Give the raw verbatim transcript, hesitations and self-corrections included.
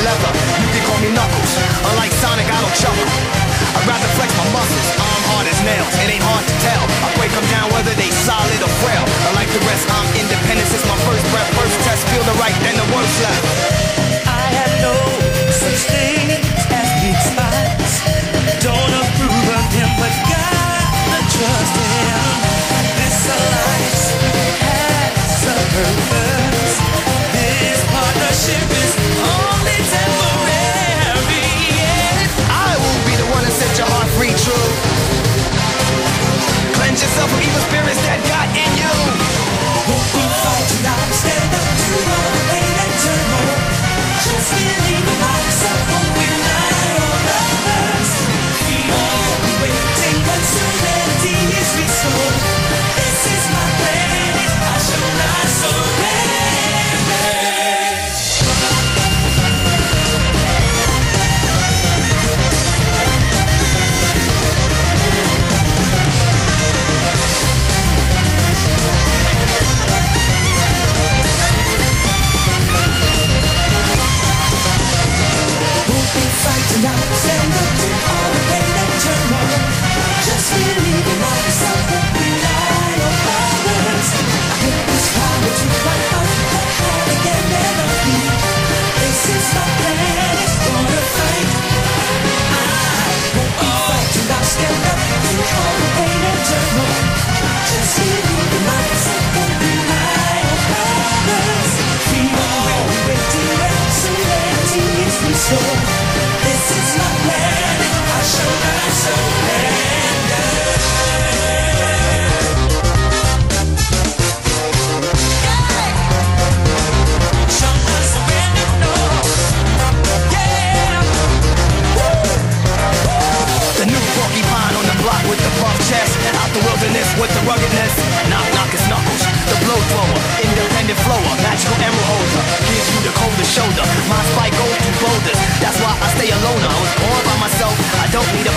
leather. You can call me Knuckles. Unlike Sonic, I don't chuckle. I'd rather flex my muscles. I'm hard as nails. It ain't hard to tell. I break them down whether they solid or frail. Unlike the rest, I'm independent since my first breath. First test, feel the right, then the worst left. I have no such thing as weak spots. Don't approve of him, but gotta trust him. This alliance has a purpose. This partnership is only temporary. I will be the one to set your heart free, true. Cleanse yourself from evil spirits that got in you. Won't be fighting, I'll stand up to all the pain and turmoil. Just believe in myself, won't rely on others. We all be waiting, but serenity is restored. This is my plan, I shall not surrender. Fighting out, stand up to all the pain and turmoil. Just believe in myself, won't rely on others. I get this power to fight out, fight hard again, never fear. This is my plan, it's gonna fight. I won't be fighting out, stand up to all the pain and turmoil. Just believe in myself, won't rely on others. We will be waiting and serenity is restored. This is my plan, I shall not surrender. Yeah. Shall not surrender, no. Yeah. Woo. The new porcupine on the block with the buff chest. Out the wilderness with the ruggedness. Knock, knock, it's Knuckles. The blow thrower, independent flower, magical emerald holder. Gives you the coldest shoulder. My spike goes through boulders. That's why I stay alone. I was born by myself. I don't need a